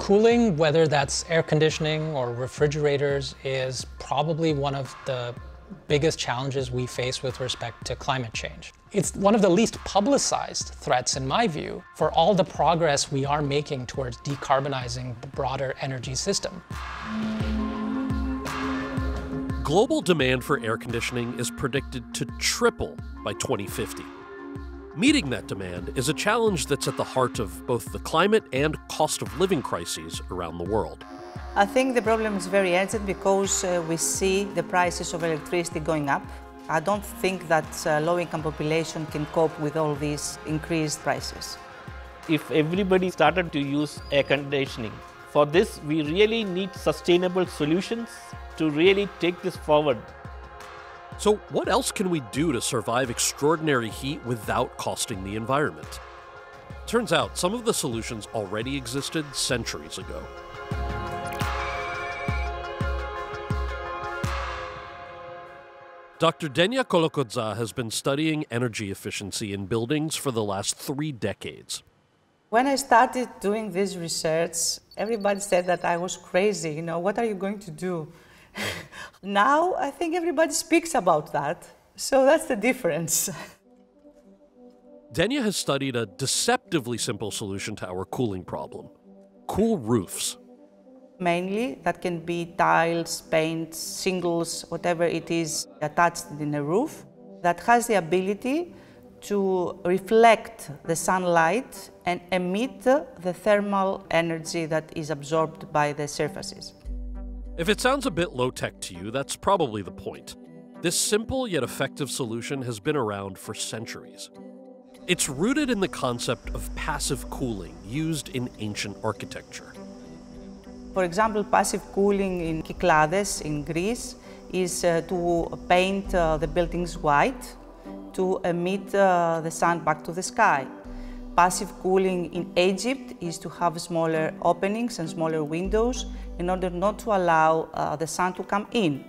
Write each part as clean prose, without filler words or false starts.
Cooling, whether that's air conditioning or refrigerators, is probably one of the biggest challenges we face with respect to climate change. It's one of the least publicized threats, in my view, for all the progress we are making towards decarbonizing the broader energy system. Global demand for air conditioning is predicted to triple by 2050. Meeting that demand is a challenge that's at the heart of both the climate and cost of living crises around the world. I think the problem is very urgent because we see the prices of electricity going up. I don't think that low-income population can cope with all these increased prices. If everybody started to use air conditioning, for this we really need sustainable solutions to really take this forward. So what else can we do to survive extraordinary heat without costing the environment? Turns out some of the solutions already existed centuries ago. Dr. Denia Kolokodza has been studying energy efficiency in buildings for the last 3 decades. When I started doing this research, everybody said that I was crazy. You know, what are you going to do? Now, I think everybody speaks about that. So that's the difference. Denia has studied a deceptively simple solution to our cooling problem: cool roofs. Mainly, that can be tiles, paint, shingles, whatever it is attached in a roof, that has the ability to reflect the sunlight and emit the thermal energy that is absorbed by the surfaces. If it sounds a bit low-tech to you, that's probably the point. This simple yet effective solution has been around for centuries. It's rooted in the concept of passive cooling used in ancient architecture. For example, passive cooling in Kyklades in Greece is to paint the buildings white to emit the sun back to the sky. Passive cooling in Egypt is to have smaller openings and smaller windows in order not to allow the sun to come in.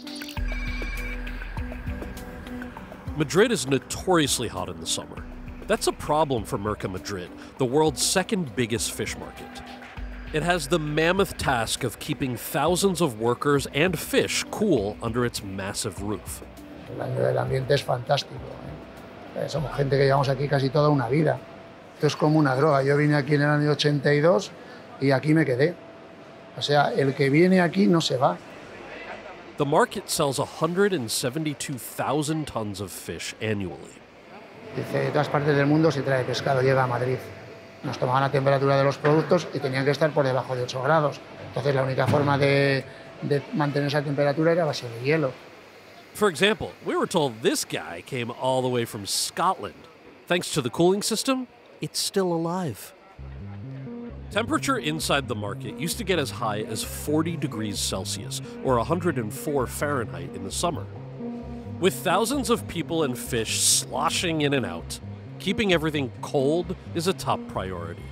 Madrid is notoriously hot in the summer. That's a problem for Madrid, the world's second biggest fish market. It has the mammoth task of keeping thousands of workers and fish cool under its massive roof. El año del ambiente es fantástico. Somos gente que llevamos aquí casi toda una vida. Esto es como una droga. Yo vine aquí en el año 82 y aquí me quedé. O sea, el que viene aquí no se va. The market sells 172,000 tons of fish annually. Dice, de todas partes del mundo se trae pescado, llega a Madrid. Nos tomaban la temperatura de los productos y tenían que estar por debajo de 8 grados. Entonces la única forma de mantener esa temperatura era a base de hielo. For example, we were told this guy came all the way from Scotland. Thanks to the cooling system, it's still alive. Temperature inside the market used to get as high as 40 degrees Celsius, or 104 Fahrenheit in the summer. With thousands of people and fish sloshing in and out, keeping everything cold is a top priority.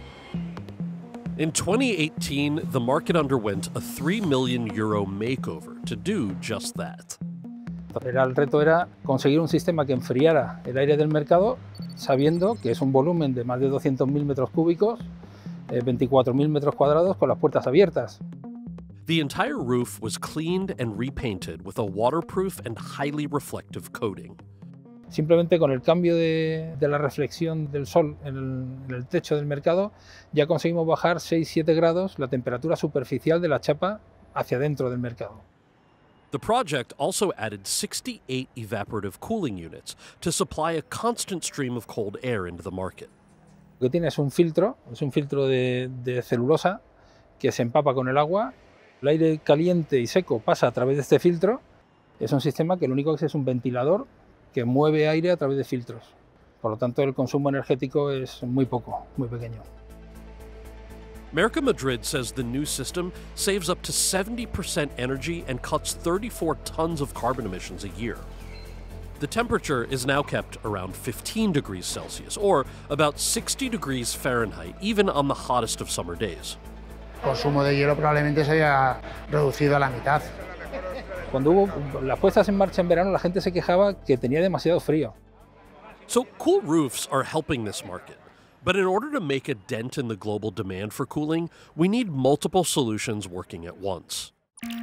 In 2018, the market underwent a €3 million makeover to do just that. El reto era conseguir un sistema que enfriara el aire del mercado, sabiendo que es un volumen de más de 200.000 metros cúbicos, 24.000 metros cuadrados con las puertas abiertas. The entire roof was cleaned and repainted with a waterproof and highly reflective coating. Simplemente con el cambio de la reflexión del sol en el techo del mercado, ya conseguimos bajar 6-7 grados la temperatura superficial de la chapa hacia dentro del mercado. The project also added 68 evaporative cooling units to supply a constant stream of cold air into the market. Lo que tiene es un filtro de celulosa que se empapa con el agua. El aire caliente y seco pasa a través de este filtro. Es un sistema que lo único que es un ventilador que mueve aire a través de filtros. Por lo tanto, el consumo energético es muy poco, muy pequeño. Madrid says the new system saves up to 70% energy and cuts 34 tons of carbon emissions a year. The temperature is now kept around 15 degrees Celsius, or about 60 degrees Fahrenheit, even on the hottest of summer days. El consumo de hielo probablemente se haya reducido a la mitad. Cuando hubo las puestas en marcha en verano, la gente se quejaba que tenía demasiado frío. So cool roofs are helping this market. But in order to make a dent in the global demand for cooling, we need multiple solutions working at once.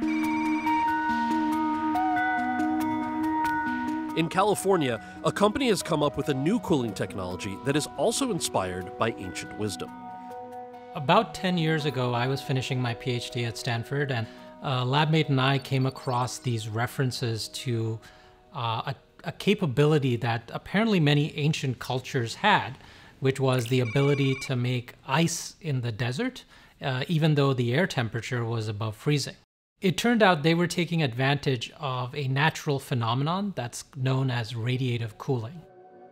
In California, Accompany has come up with a new cooling technology that is also inspired by ancient wisdom. About 10 years ago, I was finishing my PhD at Stanford, and a lab mate and I came across these references to a capability that apparently many ancient cultures had, which was the ability to make ice in the desert, even though the air temperature was above freezing. It turned out they were taking advantage of a natural phenomenon that's known as radiative cooling.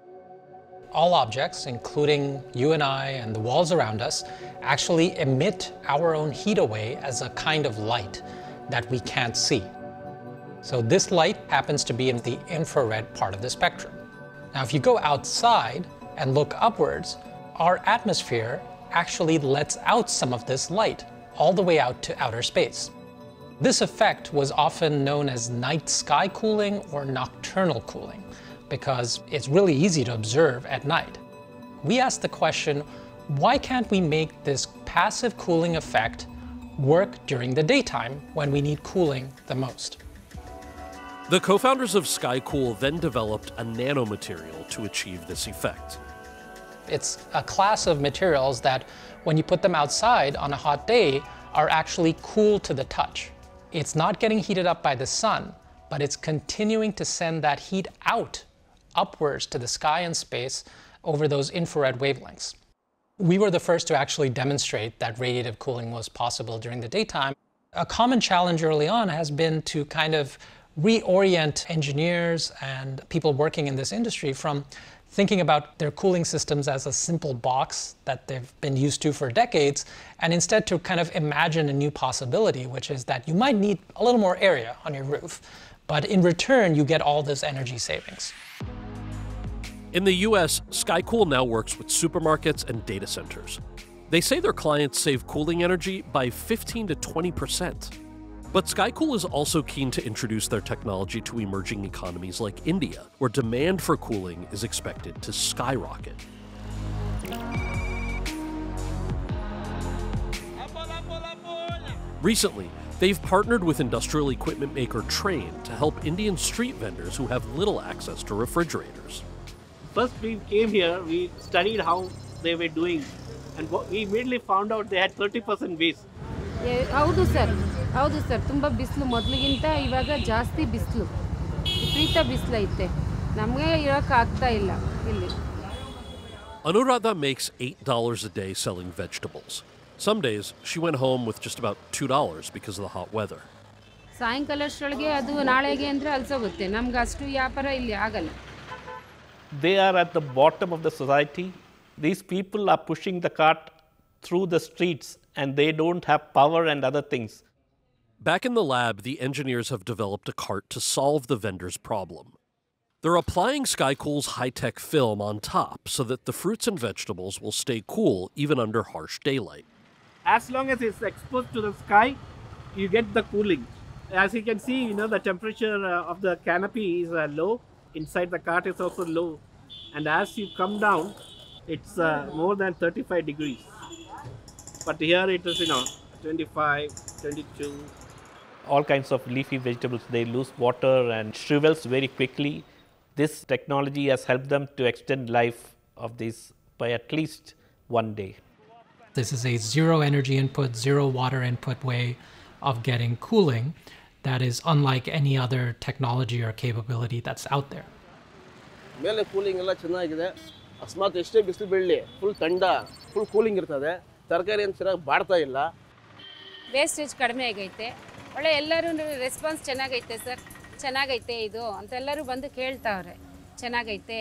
All objects, including you and I and the walls around us, actually emit our own heat away as a kind of light that we can't see. So this light happens to be in the infrared part of the spectrum. Now, if you go outside and look upwards, our atmosphere actually lets out some of this light all the way out to outer space. This effect was often known as night sky cooling or nocturnal cooling, because it's really easy to observe at night. We asked the question, why can't we make this passive cooling effect work during the daytime when we need cooling the most? The co-founders of Skycool then developed a nanomaterial to achieve this effect. It's a class of materials that, when you put them outside on a hot day, are actually cool to the touch. It's not getting heated up by the sun, but it's continuing to send that heat out, upwards to the sky and space over those infrared wavelengths. We were the first to actually demonstrate that radiative cooling was possible during the daytime. A common challenge early on has been to kind of reorient engineers and people working in this industry from thinking about their cooling systems as a simple box that they've been used to for decades, and instead to kind of imagine a new possibility, which is that you might need a little more area on your roof, but in return you get all this energy savings. In the US, Skycool now works with supermarkets and data centers. They say their clients save cooling energy by 15 to 20%. But Skycool is also keen to introduce their technology to emerging economies like India, where demand for cooling is expected to skyrocket. Recently, they've partnered with industrial equipment maker Train to help Indian street vendors who have little access to refrigerators. First we came here, we studied how they were doing, and we immediately found out they had 30% waste. ಹೌದು sir ತುಂಬ ಬಿಸಿಲು ಮೊದಲಿಗಿಂತ ಇವಾಗ ಜಾಸ್ತಿ ಬಿಸಿಲು ವಿಪರೀತ ಬಿಸಿಲೈತೆ ನಮಗೆ ಇರೋಕ್ಕೆ ಆಗ್ತಾ ಇಲ್ಲ ಇಲ್ಲಿ. Anuradha makes $8 a day selling vegetables. Some days she went home with just about $2 because of the hot weather. ಸಾಯಂಕಾಲಷ್ಟೊಳಗೆ ಅದು ನಾಳೆಗೆ ಅಂದರೆ ಅಲ್ಸೋಗುತ್ತೆ, ನಮ್ಗೆ ಅಷ್ಟು ವ್ಯಾಪಾರ ಇಲ್ಲಿ ಆಗಲ್ಲ. They are at the bottom of the society. These people are pushing the cart through the streets and they don't have power and other things. Back in the lab, the engineers have developed a cart to solve the vendor's problem. They're applying Skycool's high-tech film on top so that the fruits and vegetables will stay cool even under harsh daylight. As long as it's exposed to the sky, you get the cooling. As you can see, the temperature of the canopy is low. Inside the cart is also low. And as you come down, it's more than 35 degrees. But here it is, 25, 22. All kinds of leafy vegetables, they lose water and shrivels very quickly. This technology has helped them to extend life of these by at least 1 day. This is a zero energy input, zero water input way of getting cooling that is unlike any other technology or capability that's out there. ಮೇಲೆ cooling ಎಲ್ಲ ಚೆನ್ನಾಗಿದೆ. ಅಕಸ್ಮಾತ್ ಎಷ್ಟೇ ಬಿಸಿಲು ಬೀಳಲಿ full ತಂಡ full cooling ಇರ್ತದೆ. ತರಕಾರಿ ಏನು ಚೆನ್ನಾಗಿ ಬಾಡ್ತಾ ಇಲ್ಲ. ವೇಸ್ಟೇಜ್ ಕಡಿಮೆ ಆಗೈತೆ. ಒಳ್ಳೆ ಎಲ್ಲರೂ ರೆಸ್ಪಾನ್ಸ್ ಚೆನ್ನಾಗೈತೆ ಸರ್, ಚೆನ್ನಾಗೈತೆ ಇದು ಅಂತ ಎಲ್ಲರೂ ಬಂದು ಕೇಳ್ತಾವ್ರೆ, ಚೆನ್ನಾಗೈತೆ.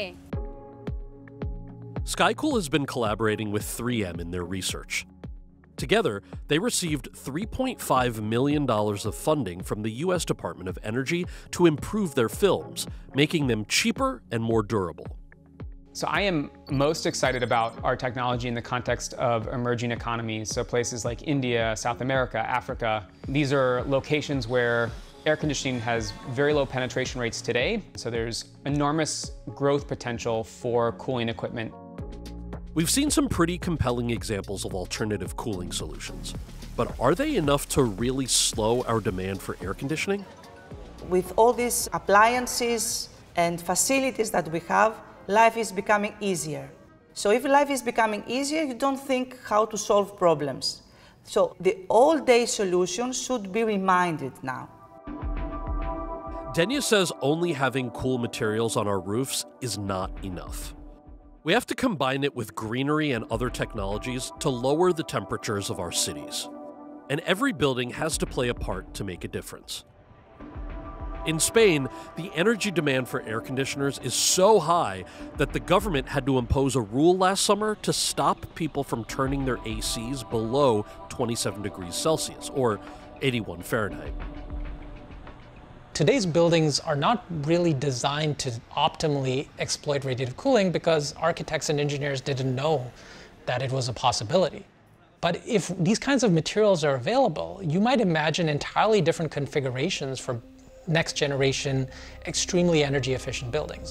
Skycool has been collaborating with 3M in their research. Together, they received $3.5 million of funding from the U.S. Department of Energy to improve their films, making them cheaper and more durable. So I am most excited about our technology in the context of emerging economies, so places like India, South America, Africa. These are locations where air conditioning has very low penetration rates today, so there's enormous growth potential for cooling equipment. We've seen some pretty compelling examples of alternative cooling solutions, but are they enough to really slow our demand for air conditioning? With all these appliances and facilities that we have, life is becoming easier. So if life is becoming easier, you don't think how to solve problems. So the all-day solution should be reminded now. Denya says only having cool materials on our roofs is not enough. We have to combine it with greenery and other technologies to lower the temperatures of our cities. And every building has to play a part to make a difference. In Spain, the energy demand for air conditioners is so high that the government had to impose a rule last summer to stop people from turning their ACs below 27 degrees Celsius, or 81 Fahrenheit. Today's buildings are not really designed to optimally exploit radiative cooling because architects and engineers didn't know that it was a possibility. But if these kinds of materials are available, you might imagine entirely different configurations for next generation, extremely energy efficient buildings.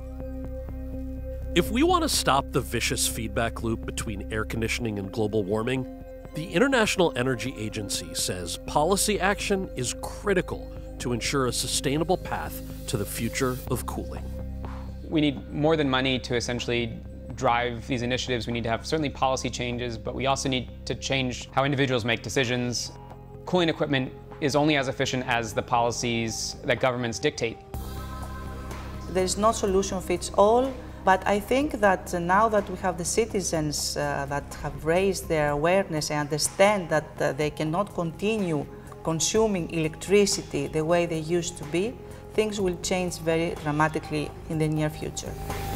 If we want to stop the vicious feedback loop between air conditioning and global warming, the International Energy Agency says policy action is critical to ensure a sustainable path to the future of cooling. We need more than money to essentially drive these initiatives. We need to have certainly policy changes, but we also need to change how individuals make decisions. Cooling equipment is only as efficient as the policies that governments dictate. There's no solution fits all, but I think that now that we have the citizens that have raised their awareness and understand that they cannot continue consuming electricity the way they used to be, things will change very dramatically in the near future.